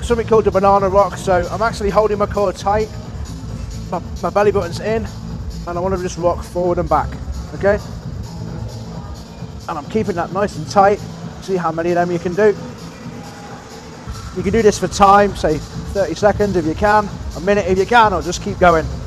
something called the banana rock. So I'm actually holding my core tight, my belly button's in, and I want to just rock forward and back, okay? And I'm keeping that nice and tight. See how many of them you can do. You can do this for time, say 30 seconds if you can, a minute if you can, or just keep going.